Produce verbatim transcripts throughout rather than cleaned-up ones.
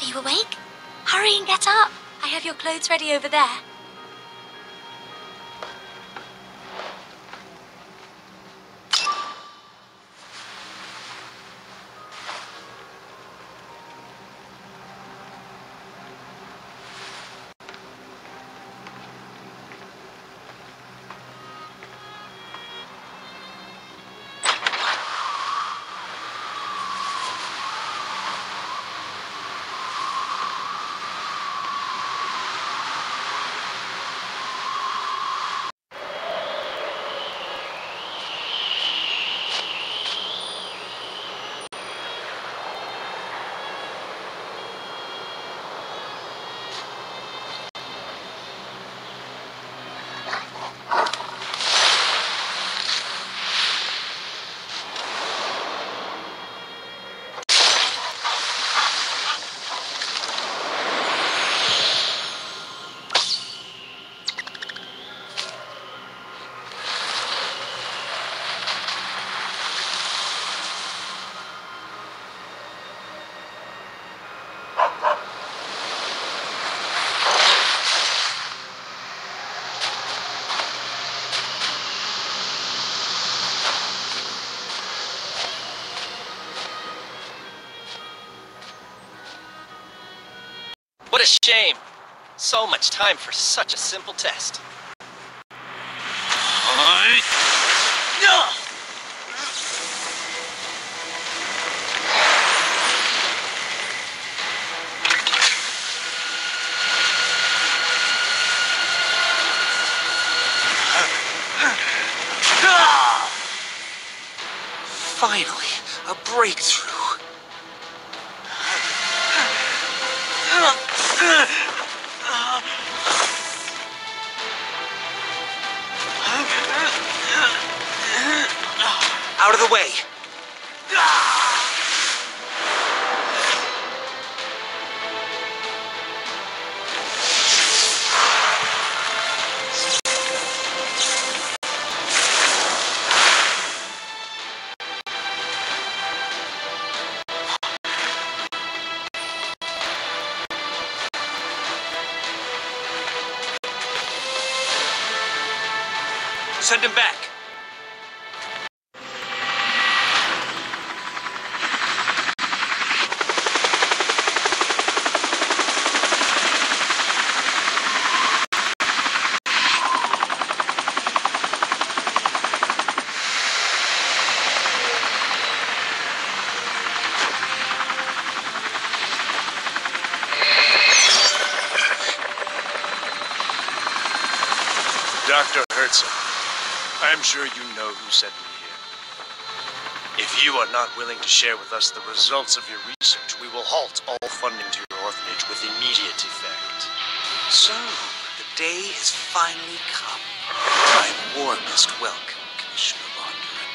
you awake? Hurry and get up. I have your clothes ready over there. What a shame. So much time for such a simple test. Finally, a breakthrough. Out of the way. Send him back. Doctor Herzog, I'm sure you know who sent me here. If you are not willing to share with us the results of your research, we will halt all funding to your orphanage with immediate effect. So, the day has finally come. My warmest welcome, Commissioner Bondurant.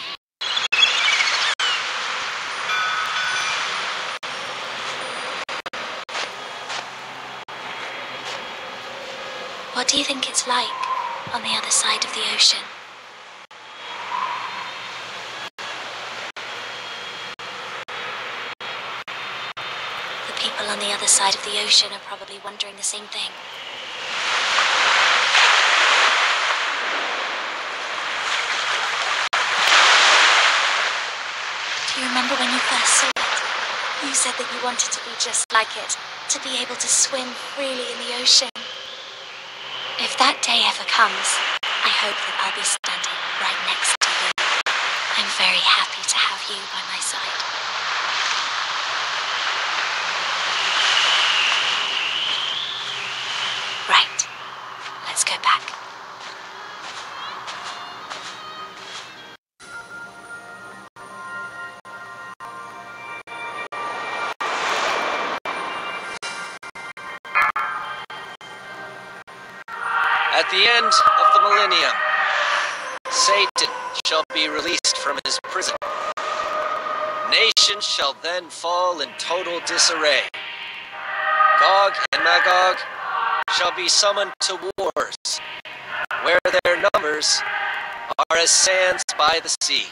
What do you think it's like on the other side of the ocean? The people on the other side of the ocean are probably wondering the same thing. Do you remember when you first saw it? You said that you wanted to be just like it, to be able to swim freely in the ocean. If that day ever comes, I hope that I'll be standing right next to you. I'm very happy to have you by my side. Right. Let's go back. At the end of the millennium, Satan shall be released from his prison. Nations shall then fall in total disarray. Gog and Magog shall be summoned to wars, where their numbers are as sands by the sea.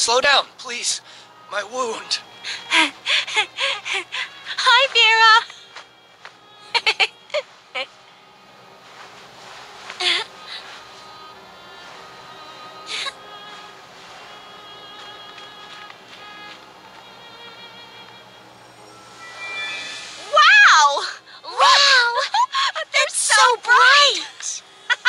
Slow down, please. My wound. Hi, Vera. Wow! Wow! They're so bright!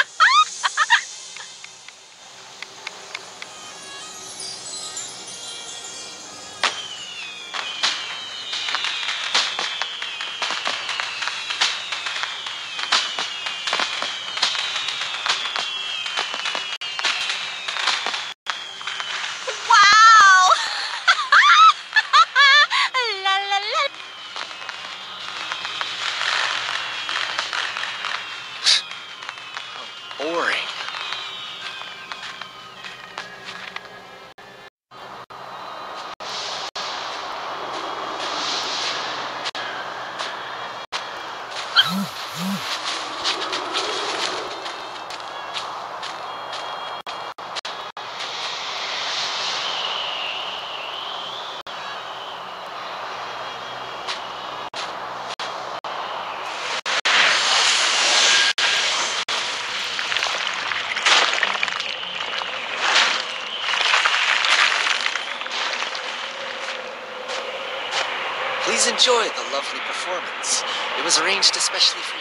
Wow! La la la. Boring. Please enjoy the lovely performance. It was arranged especially for you.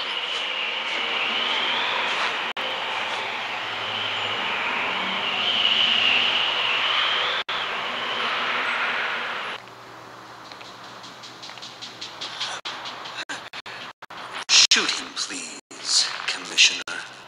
Shoot him, please, Commissioner.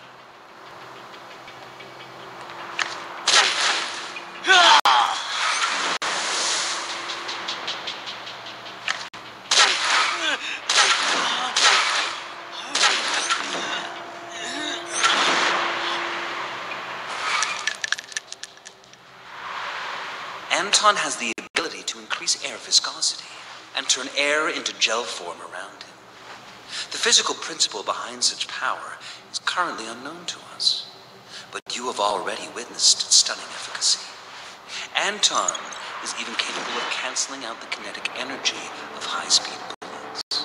Anton has the ability to increase air viscosity and turn air into gel form around him. The physical principle behind such power is currently unknown to us, but you have already witnessed its stunning efficacy. Anton is even capable of canceling out the kinetic energy of high-speed bullets.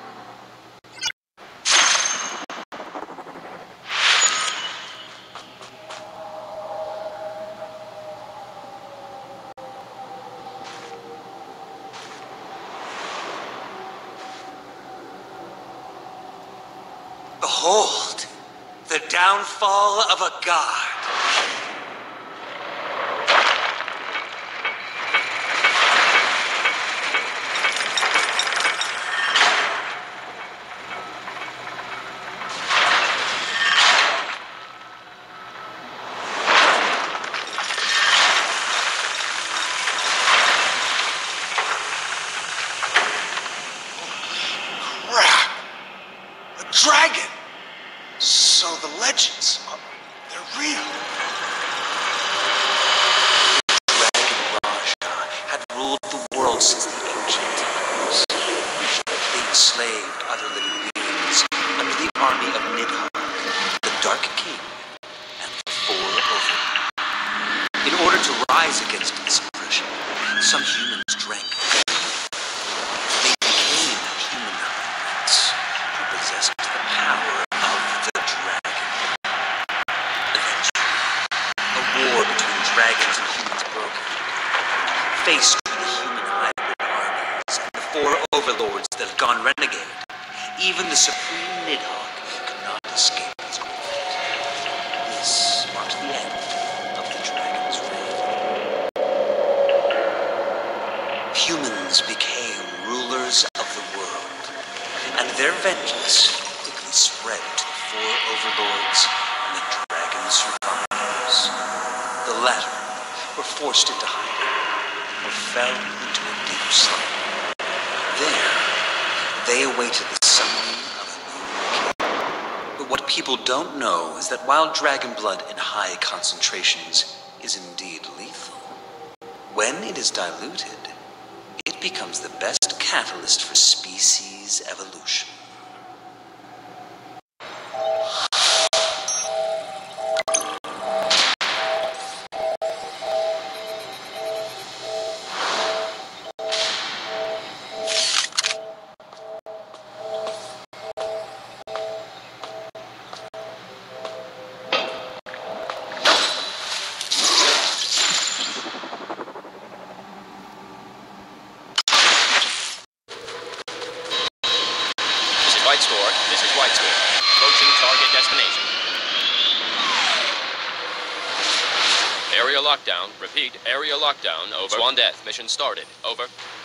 Behold, the downfall of a god. Crap! A dragon! So the legends, uh, they're real. Dragon Raja had ruled the world since the ancient times. They enslaved other living beings under the army of Nidhogg, the Dark King, and the Four Overlords. In order to rise against this oppression, some humans drank venom. They became human hybrids who possessed the power of the dragon. Eventually, a war between dragons and humans broke out. Faced with the human hybrid armies and the four overlords that had gone renegade, even the supreme Nidhogg could not escape his grave. This marked the end of the dragon's reign. Humans became rulers of the world, and their vengeance quickly spread to the four overlords and the dragon's survivors. The latter were forced into hiding or fell into a deep slumber. There, they awaited the summoning of a new king. But what people don't know is that while dragon blood in high concentrations is indeed lethal, when it is diluted, it becomes the best catalyst for species evolution. White score. This is white score. Approaching target destination. Area lockdown. Repeat, area lockdown. Over. Swan death. Mission started. Over.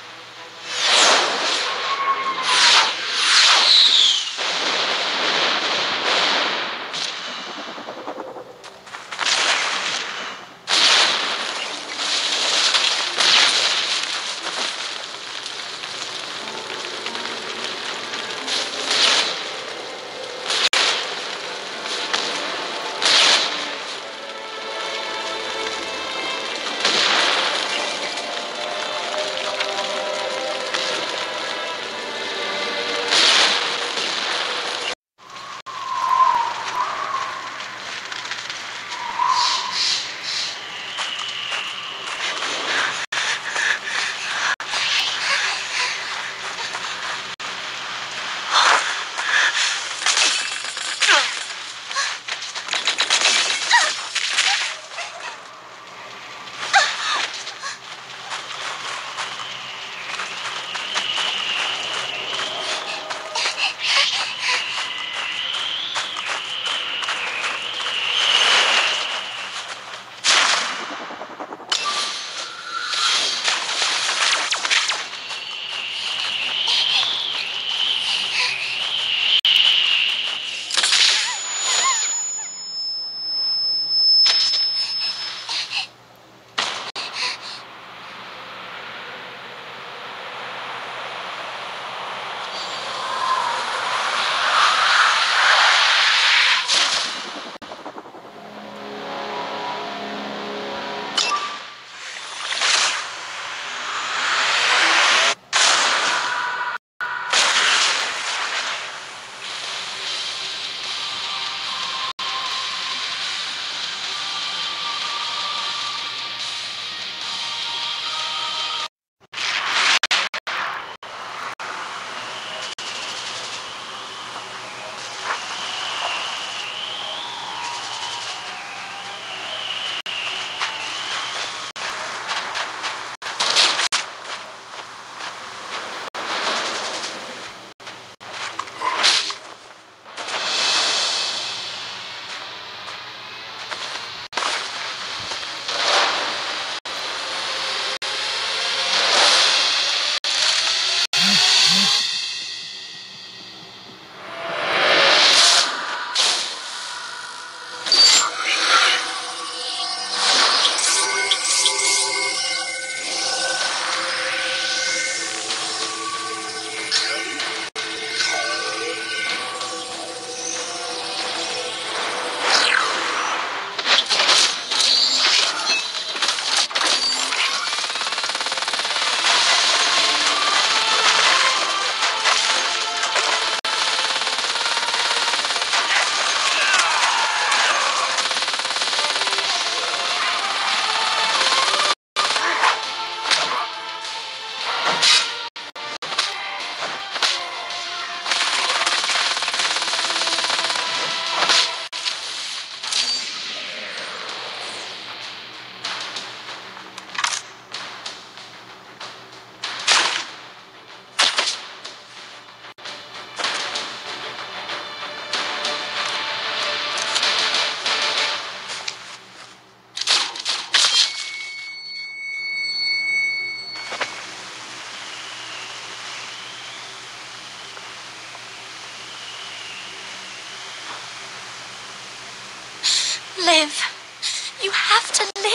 Live. You have to live.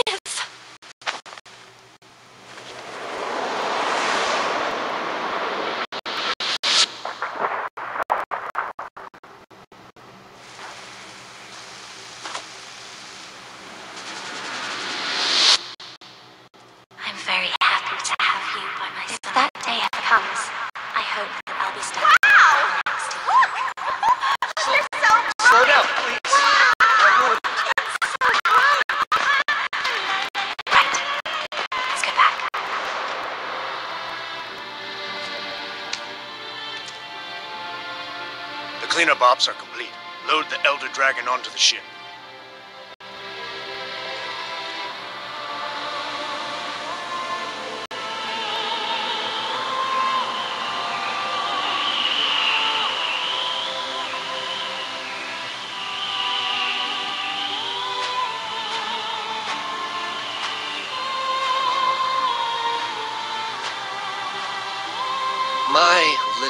I'm very happy to have you by my side. If that day ever comes, I hope that I'll be standing Wow! next to you. Look! You're so Slow down, please. Right. Let's go back. The cleanup ops are complete. Load the Elder Dragon onto the ship.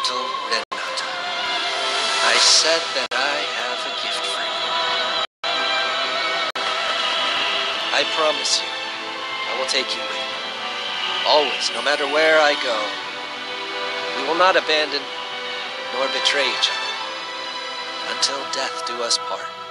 gentle Renata. I said that I have a gift for you. I promise you, I will take you with me. Always, no matter where I go. We will not abandon nor betray each other until death do us part.